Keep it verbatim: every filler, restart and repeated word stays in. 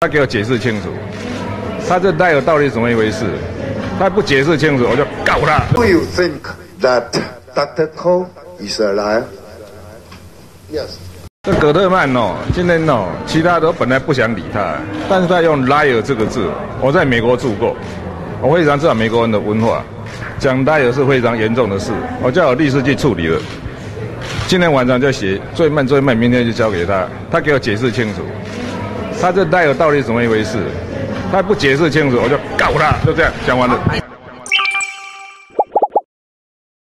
他给我解释清楚，他这liar到底是怎么一回事？他不解释清楚，我就告他。 Do you think that Doctor Ko is a liar? Yes. 这葛特曼哦，今天哦，其他的本来不想理他，但是他用 liar 这个字，我在美国住过，我非常知道美国人的文化，讲 liar 是非常严重的事，我叫我律师去处理了。今天晚上就写最慢最慢，明天就交给他，他给我解释清楚，他这 liar 到底是怎么一回事？他不解释清楚，我就告他，就这样讲完了。